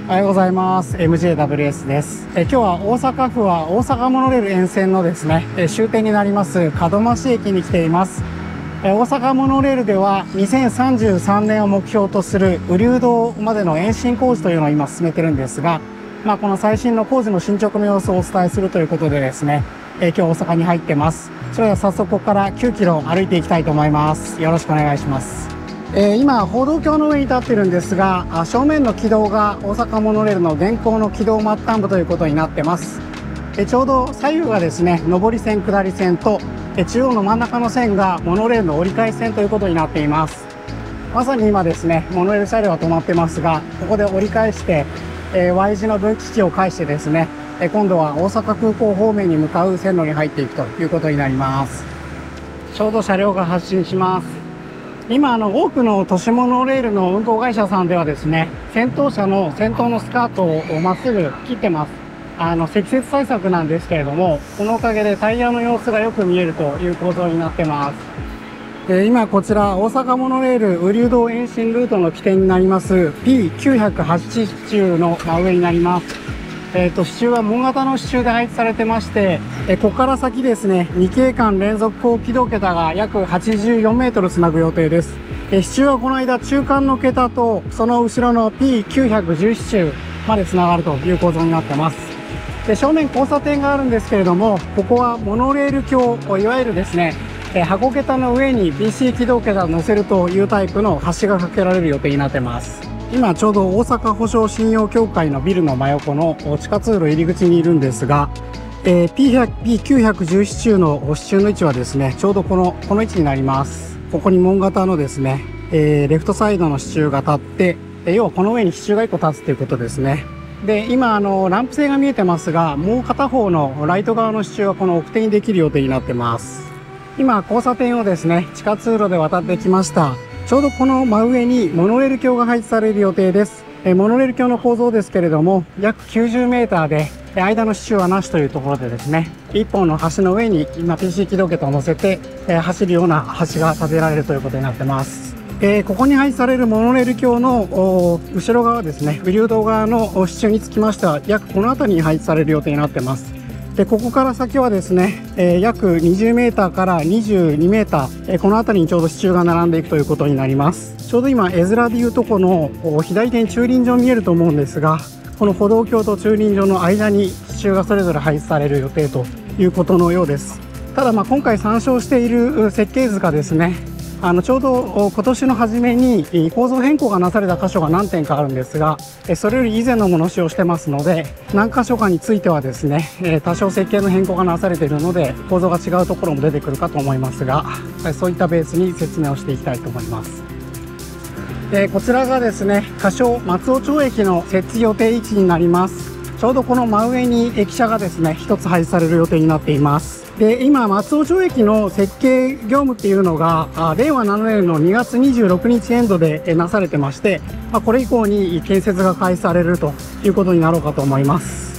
おはようございます。MJWS です。今日は大阪府は大阪モノレール沿線のですね、終点になります門真市駅に来ています。大阪モノレールでは2033年を目標とする雨竜道までの延伸工事というのを今進めてるんですが、この最新の工事の進捗の様子をお伝えするということでですね、今日大阪に入ってます。それでは早速ここから9キロ歩いていきたいと思います。よろしくお願いします。今歩道橋の上に立ってるんですが、正面の軌道が大阪モノレールの現行の軌道末端部ということになってます。ちょうど左右がですね、上り線下り線と中央の真ん中の線がモノレールの折り返し線ということになっています。まさに今ですね、モノレール車両が止まってますが、ここで折り返して、Y 字の分岐器を介してですね、今度は大阪空港方面に向かう線路に入っていくということになります。ちょうど車両が発進します。今多くの都市モノレールの運行会社さんではですね、先頭車の先頭のスカートをまっすぐ切ってます。積雪対策なんですけれども、このおかげでタイヤの様子がよく見えるという構造になってます。今こちら大阪モノレール雨竜道延伸ルートの起点になります P908 支柱の真上になります。支柱は門型の支柱で配置されてまして、ここから先ですね、2系間連続高軌道桁が約84メートルつなぐ予定です。支柱はこの間中間の桁とその後ろの P910 支柱までつながるという構造になってます。で、正面交差点があるんですけれども、ここはモノレール橋、いわゆるですね、箱桁の上に BC 軌道桁を乗せるというタイプの橋が架けられる予定になってます。今ちょうど大阪保証信用協会のビルの真横の地下通路入り口にいるんですが、P910 支柱の支柱の位置はですね、ちょうどこの位置になります。ここに門型のですね、レフトサイドの支柱が立って、要はこの上に支柱が1個立つということですね。で、今ランプ性が見えてますが、もう片方のライト側の支柱はこの奥手にできる予定になってます。今交差点をですね、地下通路で渡ってきました。ちょうどこの真上にモノレール橋が配置される予定です。モノレール橋の構造ですけれども、約90メーターで、間の支柱はなしというところでですね、一本の橋の上に今 PC 軌道桁を乗せて、走るような橋が建てられるということになってます。ここに配置されるモノレール橋の後ろ側ですね、雨竜道側の支柱につきましては、約この辺りに配置される予定になってます。で、ここから先はですね、約20メーターから22メーター、この辺りにちょうど支柱が並んでいくということになります。ちょうど今、絵面でいうとこの左手に駐輪場見えると思うんですが、この歩道橋と駐輪場の間に支柱がそれぞれ配置される予定ということのようです。ただ今回参照している設計図がですね、ちょうど今年の初めに構造変更がなされた箇所が何点かあるんですが、それより以前のものを使用してますので、何箇所かについてはですね、多少設計の変更がなされているので構造が違うところも出てくるかと思いますが、そういったベースに説明をしていきたいと思います。こちらがですね、仮称松尾町駅の設置予定位置になります。ちょうどこの真上に駅舎がですね、一つ配置される予定になっています。で、今松尾町駅の設計業務っていうのが令和7年の2月26日エンドでなされてまして、これ以降に建設が開始されるということになろうかと思います。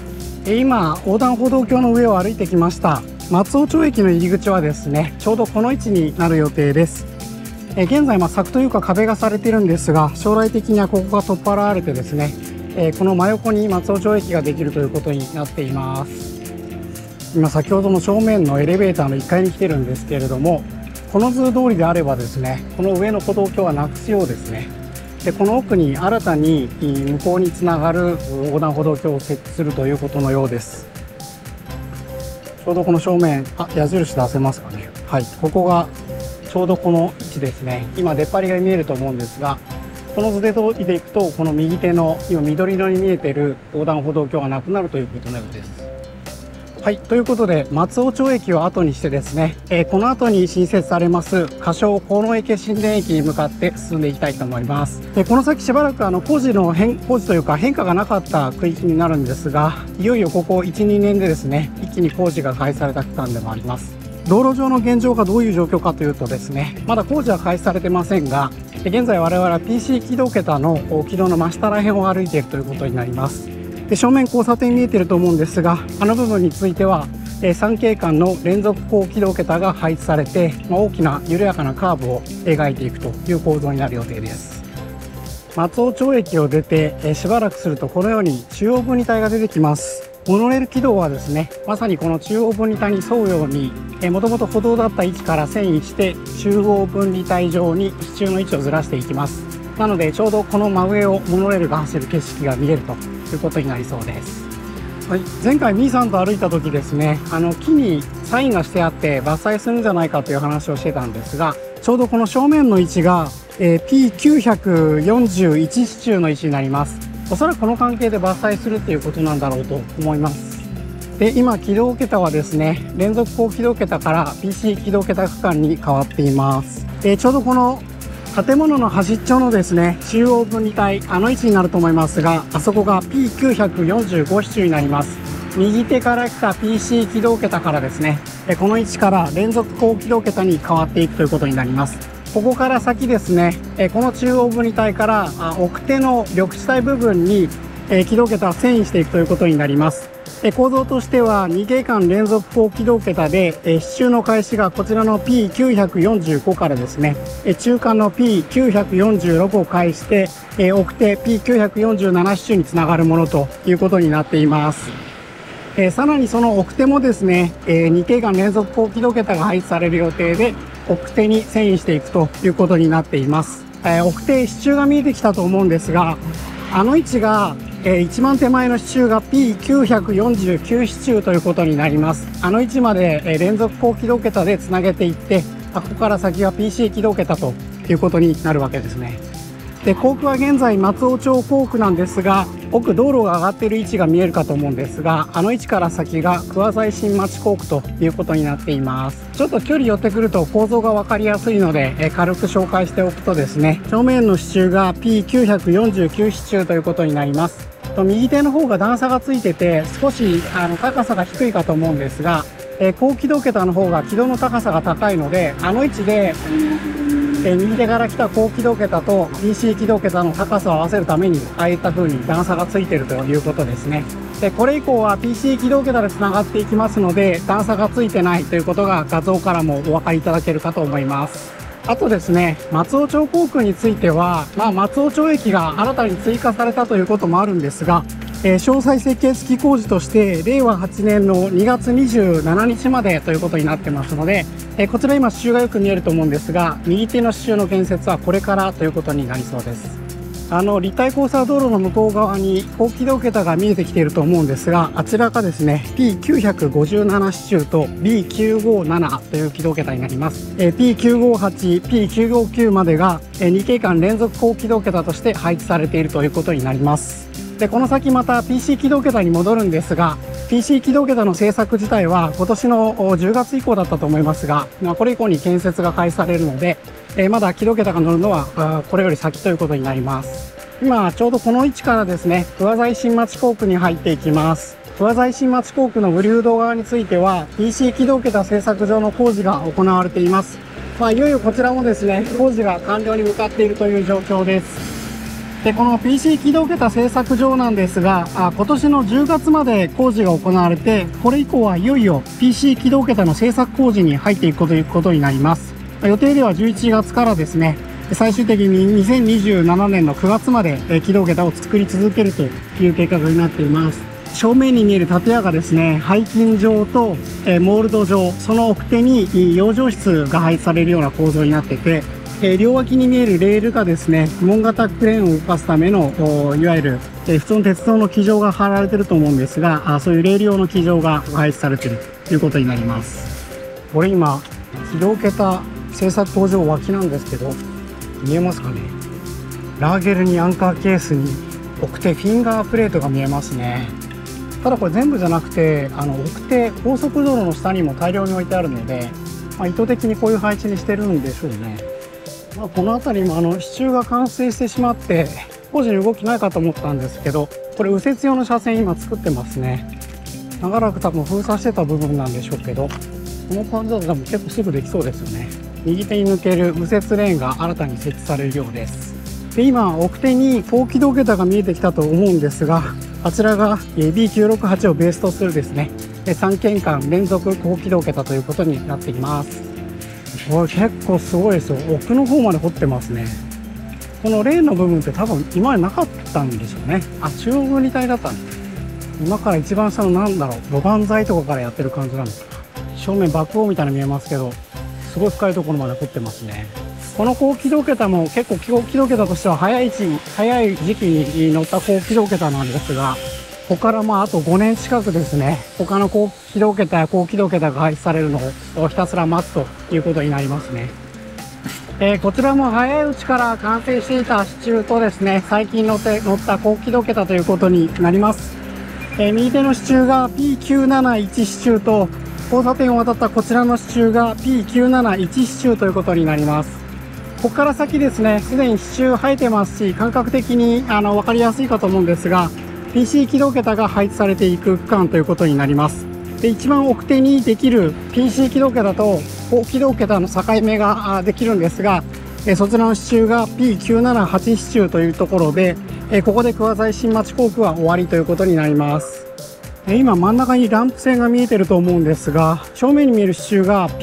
今横断歩道橋の上を歩いてきました。松尾町駅の入り口はですね、ちょうどこの位置になる予定です。現在柵というか壁がされているんですが、将来的にはここが取っ払われてですね、この真横に松尾町駅ができるということになっています。今先ほどの正面のエレベーターの1階に来てるんですけれども、この図通りであればですね、この上の歩道橋はなくすようですね。で、この奥に新たに向こうにつながる横断歩道橋を設置するということのようです。ちょうどこの正面、矢印出せますかね。はい、ここがちょうどこの位置ですね。今出っ張りが見えると思うんですが、この図で通りでいくと、この右手の今緑色に見えている横断歩道橋がなくなるということのようです。はい、ということで松尾町駅を後にしてですね、この後に新設されます仮称鴻池新田駅に向かって進んでいきたいと思います。この先しばらく工事というか変化がなかった区域になるんですが、いよいよここ 1,2 年でですね、一気に工事が開始された区間でもあります。道路上の現状がどういう状況かというとですね、まだ工事は開始されてませんが、現在我々は PC 軌道桁の軌道の真下ら辺を歩いているということになります。で、正面交差点見えていると思うんですが、部分については3景間の連続高軌道桁が配置されて、大きな緩やかなカーブを描いていくという構造になる予定です。 松尾町駅を出て、しばらくするとこのように中央分離帯が出てきます。モノレール軌道はですね、まさにこの中央分離帯に沿うように、もともと歩道だった位置から遷移して中央分離帯上に支柱の位置をずらしていきます。なのでちょうどこの真上をモノレールが走る景色が見れるということになりそうです。はい、前回みーさんと歩いた時ですね、木にサインがしてあって伐採するんじゃないかという話をしてたんですが、ちょうどこの正面の位置が、P941 支柱の位置になります。おそらくこの関係で伐採するっていうことなんだろうと思います。で、今起動桁はですね、連続高起動桁から PC 起動桁区間に変わっています。ちょうどこの建物の端っちょのですね、中央分離帯、位置になると思いますが、あそこが P945 支柱になります。右手から来た PC 起動桁からですね、この位置から連続高起動桁に変わっていくということになります。ここから先ですね、この中央分離帯から奥手の緑地帯部分に起動桁を遷移していくということになります。構造としては2景間連続高起動桁で、支柱の開始がこちらの P945 からですね、中間の P946 を介して、奥手 P947 支柱につながるものということになっています。さらにその奥手もですね、2景間連続高起動桁が配置される予定で、奥手に遷移していくということになっています。奥手支柱が見えてきたと思うんですが、位置が一番手前の支柱が P949 支柱ということになります。位置まで連続高起動桁でつなげていって、ここから先は PC 起動桁ということになるわけですね。で、校区は現在松尾町校区なんですが、奥道路が上がっている位置が見えるかと思うんですが、位置から先が桑材新町校区ということになっています。ちょっと距離寄ってくると構造が分かりやすいので、軽く紹介しておくとですね、正面の支柱が P949 支柱ということになります。右手の方が段差がついてて少し高さが低いかと思うんですが、高起動桁の方が軌道の高さが高いので、位置で右手から来た高起動桁と PC 起動桁の高さを合わせるためにああいった風に段差がついているということですね。で、これ以降は PC 起動桁でつながっていきますので、段差がついてないということが画像からもお分かりいただけるかと思います。あとですね、松尾町校区については、松尾町駅が新たに追加されたということもあるんですが、詳細設計付き工事として令和8年の2月27日までということになってますので、こちら今支柱がよく見えると思うんですが、右手の支柱の建設はこれからということになりそうです。立体交差道路の向こう側に高起動桁が見えてきていると思うんですが、あちらがですね P957 支柱と B957 という起動桁になります。P958、P959 までが2景間連続高起動桁として配置されているということになります。で、この先また PC 起動桁に戻るんですが、PC 起動桁の製作自体は今年の10月以降だったと思いますが、これ以降に建設が開始されるので、まだ起動桁が乗るのはこれより先ということになります。今ちょうどこの位置からですね、桑材新町校区に入っていきます。桑材新町校区のブリュード側については PC 起動桁製作上の工事が行われています。いよいよこちらもですね、工事が完了に向かっているという状況です。で、この PC 起動桁製作場なんですが、今年の10月まで工事が行われて、これ以降はいよいよ PC 起動桁の製作工事に入っていくということになります。予定では11月からですね、最終的に2027年の9月まで起動桁を作り続けるという計画になっています。正面に見える建屋がですね、背筋状とモールド状、その奥手に養生室が配置されるような構造になってて、両脇に見えるレールがですね、門型クレーンを動かすためのいわゆる普通の鉄道の基場が張られてると思うんですが、そういうレール用の基場が配置されているということになります。これ今起動桁製作工場脇なんですけど、見えますかね。ラーゲルにアンカーケースに奥手フィンガープレートが見えますね。ただこれ全部じゃなくて、奥手高速道路の下にも大量に置いてあるので、意図的にこういう配置にしてるんでしょうね。この辺りも支柱が冠水してしまって工事に動きないかと思ったんですけど、これ右折用の車線今作ってますね。長らく多分封鎖してた部分なんでしょうけど、この感じだと多分結構すぐできそうですよね。右手に抜ける右折レーンが新たに設置されるようです。で、今奥手に高起動桁が見えてきたと思うんですが、あちらが B968 をベースとするですね、3県間連続高起動桁ということになっています。これ結構すごいですよ。奥の方まで掘ってますね。 このレーンの部分って多分今までなかったんでしょうね。あ、中央分離帯だったんです。今から一番下のなんだろう、路盤材とかからやってる感じなのかな。正面バックホーンみたいなの見えますけど、すごい深いところまで掘ってますね。この高機動桁も結構高機動桁としては早い時期に乗った高機動桁なんですが、ここからあと5年近くですね、他の高機動桁や高機動桁が配置されるのをひたすら待つということになりますね。こちらも早いうちから完成していた支柱とですね、最近乗った高機動桁ということになります。右手の支柱が P971 支柱と、交差点を渡ったこちらの支柱が P971 支柱ということになります。ここから先ですね、すでに支柱生えてますし、感覚的に分かりやすいかと思うんですが、PC 機動桁が配置されていく区間ということになります。で、一番奥手にできる PC 機動桁と高機動桁の境目ができるんですが、そちらの支柱が P978 支柱というところで、ここで桑材新町工区は終わりということになります。今真ん中にランプ線が見えてると思うんですが、正面に見える支柱が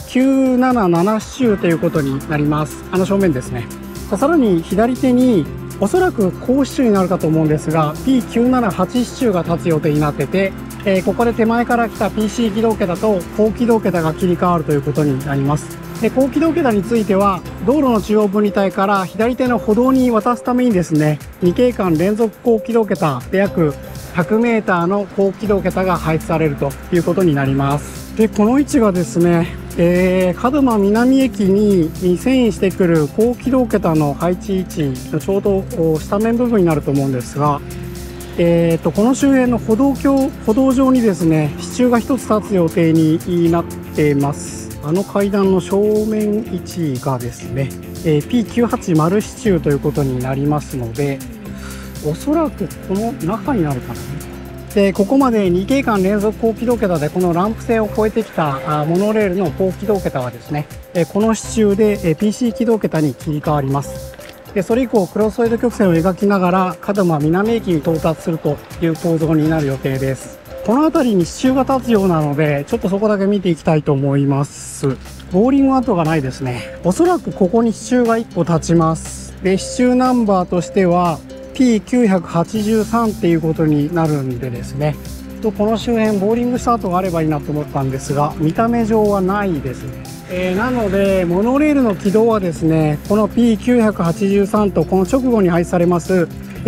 P977 支柱ということになります。正面ですね。さらに左手におそらく高支柱になるかと思うんですが、P978 支柱が立つ予定になってて、ここで手前から来た PC 機動桁と高機動桁が切り替わるということになります。で、高機動桁については、道路の中央分離帯から左手の歩道に渡すためにですね、2景間連続高機動桁で約100メーターの高機動桁が配置されるということになります。で、この位置がですね、門真南駅に遷移してくる高機動桁の配置位置のちょうど下面部分になると思うんですが、この周辺の歩道上にですね、支柱が1つ立つ予定になっています。階段の正面位置がですね、P980 支柱ということになりますので、おそらくこの中になるかな。で、ここまで2景間連続高機動桁でこのランプ線を越えてきたモノレールの高機動桁はですね、この支柱で PC 機動桁に切り替わります。で、それ以降クロスソイド曲線を描きながら門真南駅に到達するという構造になる予定です。この辺りに支柱が立つようなので、ちょっとそこだけ見ていきたいと思います。ボーリング跡がないですね。おそらくここに支柱が1個立ちます。で、支柱ナンバーとしてはP983 っていうことになるんでですね、この周辺ボーリングした跡があればいいなと思ったんですが、見た目上はないですね。なのでモノレールの軌道はですね、この P983 とこの直後に配置されます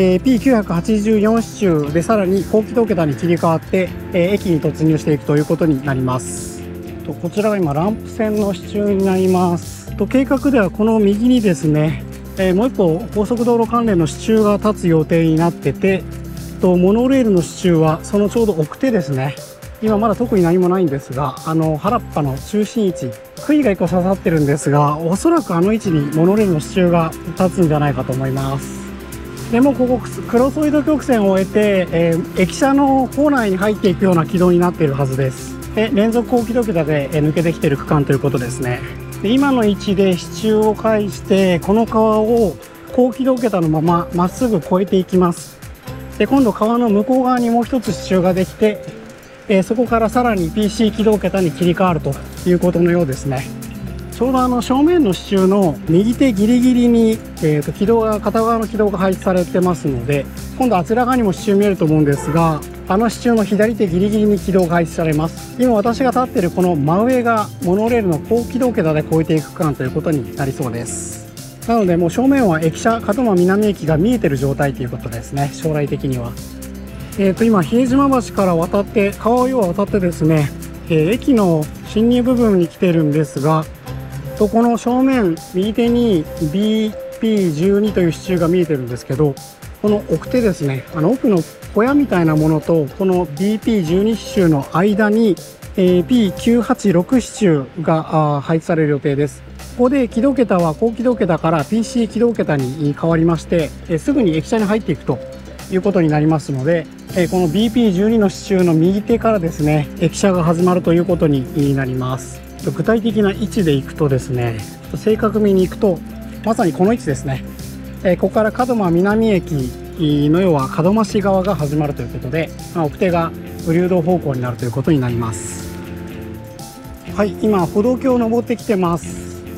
P984 支柱でさらに高機動桁に切り替わって、駅に突入していくということになります。こちらが今ランプ線の支柱になります。計画ではこの右にですね、もう一個高速道路関連の支柱が立つ予定になってて、モノレールの支柱はそのちょうど奥手ですね。今まだ特に何もないんですが、原っぱの中心位置、杭が1個刺さってるんですが、おそらくあの位置にモノレールの支柱が立つんじゃないかと思います。でもここクロスソイド曲線を終えて、駅舎の構内に入っていくような軌道になっているはずです。連続高機動桁で抜けてきている区間ということですね。で、今の位置で支柱を介してこの川を高機動桁のまままっすぐ越えていきます。で、今度川の向こう側にもう一つ支柱ができて、そこからさらに PC 機動桁に切り替わるということのようですね。ちょうど正面の支柱の右手ギリギリに、片側の軌道が配置されてますので、今度あちら側にも支柱見えると思うんですが、支柱の左手ギリギリに軌道が配置されます。今私が立っているこの真上がモノレールの高機動桁で越えていく区間ということになりそうです。なのでもう正面は駅舎門真南駅が見えてる状態ということですね、将来的には。今比江島橋から渡って川を要は渡ってですね、駅の進入部分に来てるんですが、この正面右手に BP12 という支柱が見えてるんですけど、この奥手ですね、奥の小屋みたいなものとこの BP12 支柱の間に、P986 支柱が配置される予定です。ここで軌道桁は高機動桁から PC 軌道桁に変わりまして、すぐに駅舎に入っていくということになりますので、この BP12 の支柱の右手からですね、駅舎が始まるということになります。具体的な位置でいくとですね、正確に行くとまさにこの位置ですね。ここから門真南駅の要は門真市側が始まるということで、奥手が雨竜道方向になるということになります。はい、今歩道橋を登ってきてます。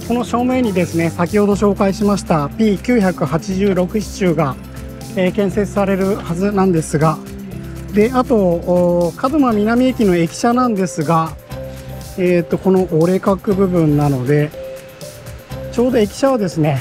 この正面にですね、先ほど紹介しました P986 支柱が、建設されるはずなんですが、で、あと、門真南駅の駅舎なんですが、この折れ角部分なので、ちょうど駅舎はですね、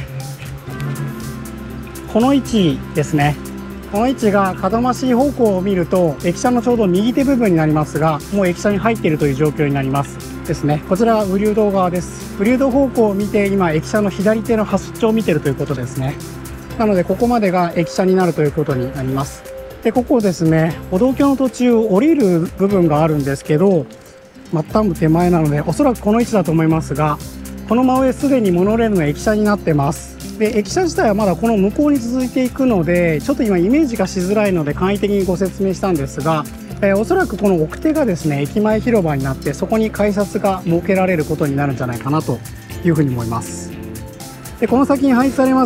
この位置ですね。この位置が門真市方向を見ると、駅舎のちょうど右手部分になりますが、もう駅舎に入っているという状況になりますですね。こちらは雨竜道側です。雨竜道方向を見て、今、駅舎の左手の端っちょを見ているということですね。なので、ここまでが駅舎になるということになります。で、ここですね、歩道橋の途中、降りる部分があるんですけど、多分手前なので、おそらくこの位置だと思いますが、この真上すでにモノレールの駅舎になってます。で、駅舎自体はまだこの向こうに続いていくので、ちょっと今イメージがしづらいので簡易的にご説明したんですが、おそらくこの奥手がですね、駅前広場になって、そこに改札が設けられることになるんじゃないかなというふうに思います。で、この先に配置されます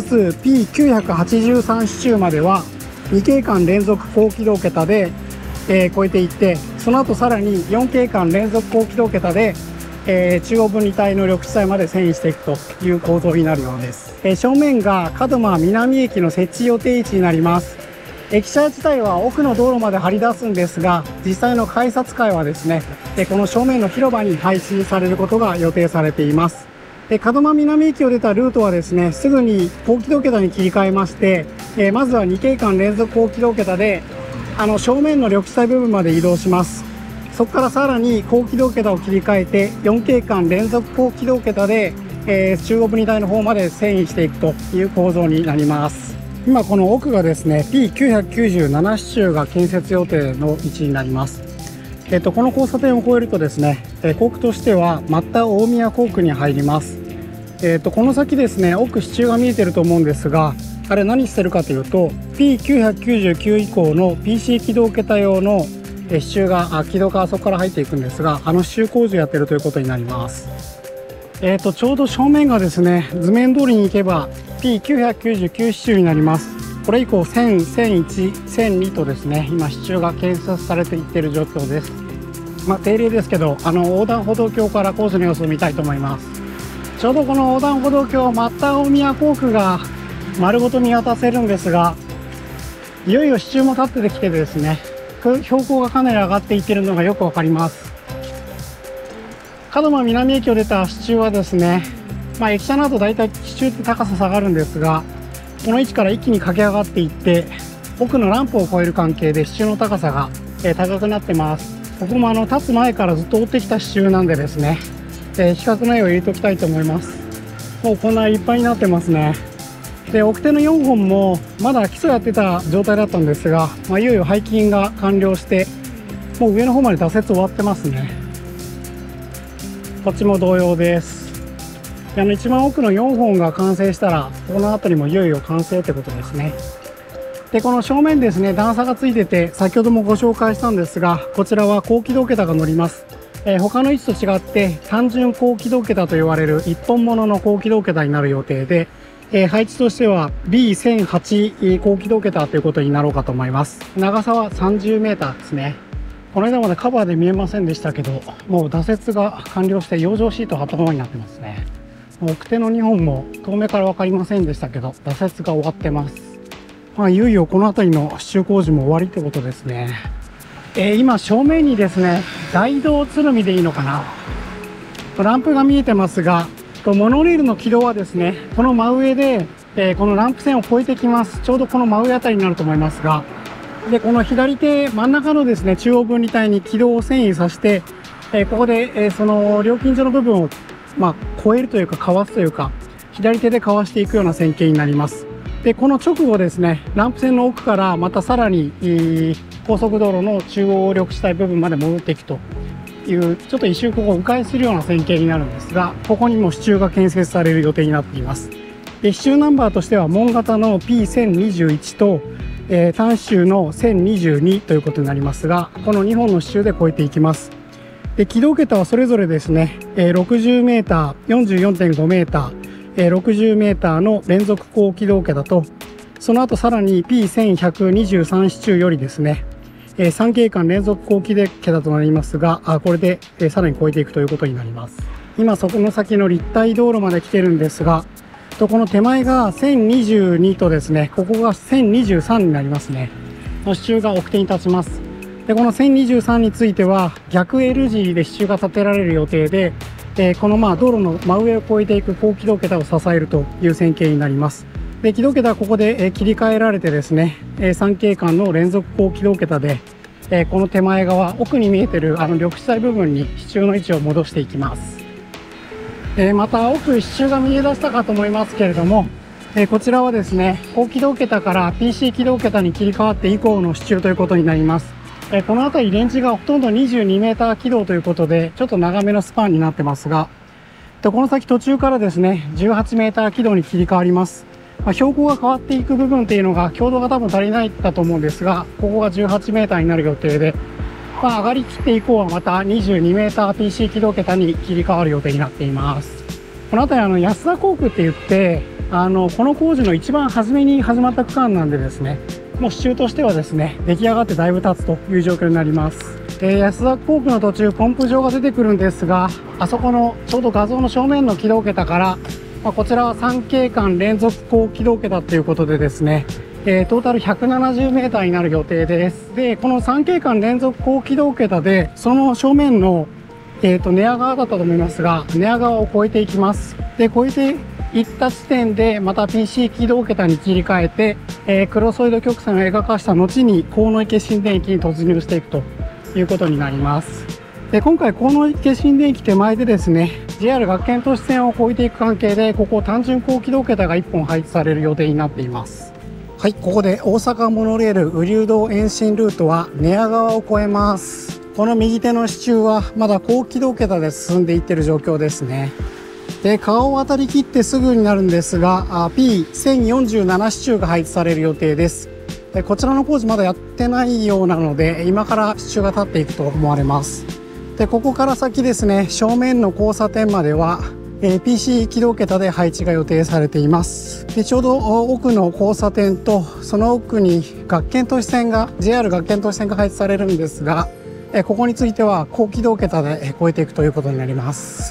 P983 支柱までは、2景間連続高軌道桁で、超えていって、その後さらに4景間連続高軌道桁で、中央分離帯の緑地帯まで遷移していくという構造になるようです。正面が門真南駅の設置予定位置になります。駅舎自体は奥の道路まで張り出すんですが、実際の改札階はですね、この正面の広場に配置されることが予定されています。門真南駅を出たルートはですね、すぐに高軌道桁に切り替えまして、まずは2景間連続高軌道桁で、正面の緑地帯部分まで移動します。そこからさらに高軌道桁を切り替えて4景間連続高軌道桁で、中央分離帯の方まで遷移していくという構造になります。今この奥がですね P997 支柱が建設予定の位置になります。この交差点を越えるとですね、校区としては又大宮校区に入ります。この先ですね、奥支柱が見えてると思うんですが、あれ何してるかというと P999 以降の PC 軌道桁用の支柱が軌道があそこから入っていくんですが、支柱工事をやっているということになります。ちょうど正面がですね、図面通りに行けば P999 支柱になります。これ以降1000、1001、1002とですね、今支柱が建設されていっている状況です。定例ですけど、横断歩道橋からコースの様子を見たいと思います。ちょうどこの横断歩道橋、又大宮校区が丸ごと見渡せるんですが、いよいよ支柱も立ってきてですね、標高がかなり上がっていっているのがよくわかります。門真南駅を出た支柱はですね、駅舎などだいたい支柱って高さ下がるんですが、この位置から一気に駆け上がっていって、奥のランプを越える関係で支柱の高さが高くなってます。ここも立つ前からずっと追ってきた支柱なんでですね、比較の絵を入れておきたいと思います。もうこんな立派になってますね。で、奥手の4本もまだ基礎やってた状態だったんですが、いよいよ排気筋が完了して、もう上の方まで挫折終わってますね。こっちも同様です。一番奥の4本が完成したら、この辺りもいよいよ完成ってことですね。で、この正面ですね、段差がついてて、先ほどもご紹介したんですが、こちらは高軌道桁が乗ります。他の位置と違って、単純高軌道桁と言われる1本物の高軌道桁になる予定で、配置としては B1008 高軌道桁ということになろうかと思います。長さは30メーターですね。この間までカバーで見えませんでしたけど、もう挫折が完了して養生シートが頭になってますね。奥手の2本も遠目から分かりませんでしたけど、挫折が終わってます。いよいよこの辺りの支柱工事も終わりってことですね。今正面にですね、大道鶴見でいいのかな、ランプが見えてますが、モノレールの軌道はですね、この真上で、このランプ線を越えてきます。ちょうどこの真上あたりになると思いますが、で、この左手真ん中のですね、中央分離帯に軌道を遷移させて、ここで、その料金所の部分を、越えるというか、かわすというか、左手でかわしていくような線形になります。で、この直後ですね、ランプ線の奥からまたさらに、高速道路の中央緑地帯部分まで戻っていくという、ちょっと一周ここを迂回するような線形になるんですが、ここにも支柱が建設される予定になっています。で、支柱ナンバーとしては門型の P1021 と、単支柱の1022ということになりますが、この2本の支柱で越えていきます。で、軌道桁はそれぞれですね、60メーター、44.5 メーター、60メーターの連続高軌道桁と、その後さらに P1123 支柱よりですね、3景間連続高軌道桁となりますが、これでさらに超えていくということになります。 今そこの先の立体道路まで来てるんですが、この手前が1022とですね、ここが1023になりますね。の支柱が奥手に立ちます。で、この1023については逆 L 字で支柱が立てられる予定で、この道路の真上を越えていく高機動桁を支えるという線形になります。で、機動桁はここで切り替えられてですね、3景間の連続高機動桁で、この手前側、奥に見えてる緑地帯部分に支柱の位置を戻していきます。また奥支柱が見え出したかと思いますけれども、こちらはですね、高機動桁から PC 機動桁に切り替わって以降の支柱ということになります。この辺りレンジがほとんど 22m 軌道ということで、ちょっと長めのスパンになってますが、この先途中からですね、18m 軌道に切り替わります。標高が変わっていく部分っていうのが、強度が多分足りないだと思うんですが、ここが 18m になる予定で、上がりきって以降はまた 22m PC 軌道桁に切り替わる予定になっています。この辺り安田工区って言って、この工事の一番初めに始まった区間なんでですね、もう支柱としてはですね、出来上がってだいぶ経つという状況になります。安田工区の途中、ポンプ場が出てくるんですが、あそこのちょうど画像の正面の軌道桁から、こちらは3景間連続高軌道桁ということでですね、トータル 170m になる予定です。で、この3景間連続高軌道桁で、その正面の、寝屋川だったと思いますが、寝屋川を越えていきます。で、越えていった地点で、また PC 軌道桁に切り替えて、クロソイド曲線を描かした後に、鴻池新田駅に突入していくということになります。で、今回、鴻池新田駅手前でですね、JR 学研都市線を越えていく関係で、ここ単純高軌道桁が1本配置される予定になっています。はい、ここで大阪モノレール雨竜道延伸ルートは寝屋川を越えます。この右手の支柱はまだ高軌道桁で進んでいっている状況ですね。で、川を渡り切ってすぐになるんですが、P1047 支柱が配置される予定です。で、こちらの工事まだやってないようなので、今から支柱が立っていくと思われます。で、ここから先ですね、正面の交差点までは、PC 軌道桁で配置が予定されています。で、ちょうど奥の交差点とその奥に学研都市線が JR 学研都市線が配置されるんですが、ここについては高軌道桁で越えていくということになります。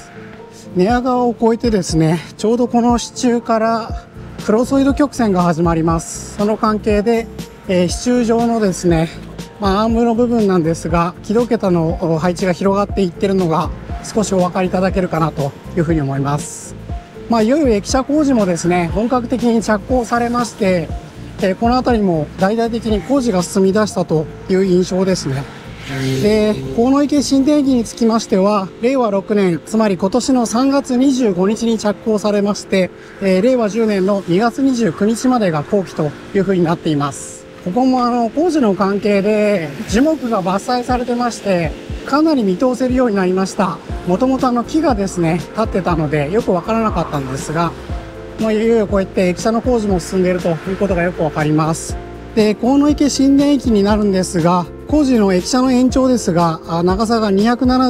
寝屋川を越えてですね、ちょうどこの支柱からクロソイド曲線が始まります。その関係で、支柱上のですね、アームの部分なんですが、軌道桁の配置が広がっていってるのが少しお分かりいただけるかなというふうに思います。いよいよ駅舎工事もですね、本格的に着工されまして、この辺りも大々的に工事が進み出したという印象ですね。で、鴻池新田駅につきましては、令和6年、つまり今年の3月25日に着工されまして、令和10年の2月29日までが工期というふうになっています。ここも工事の関係で樹木が伐採されてまして、かなり見通せるようになりました。もともと木がですね、立ってたのでよくわからなかったんですが、いよいよこうやって駅舎の工事も進んでいるということがよくわかります。で、鴻池新田駅になるんですが、工事の駅舎の延長ですが、長さが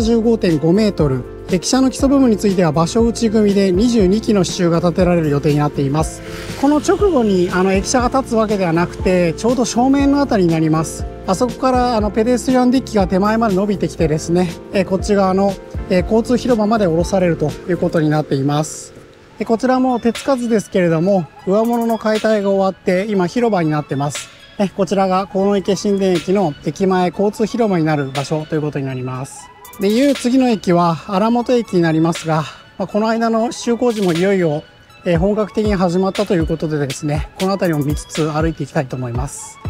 275.5 メートル。駅舎の基礎部分については場所打ち組みで22基の支柱が建てられる予定になっています。この直後に駅舎が建つわけではなくて、ちょうど正面のあたりになります。あそこからペデストリアンデッキが手前まで伸びてきてですね、こっち側の交通広場まで下ろされるということになっています。こちらも手つかずですけれども、上物の解体が終わって今広場になってます。こちらが鴻池新田駅の駅前交通広場になる場所ということになります。で、いう次の駅は荒本駅になりますが、この間の支柱工事もいよいよ本格的に始まったということでですね、この辺りを見つつ歩いていきたいと思います。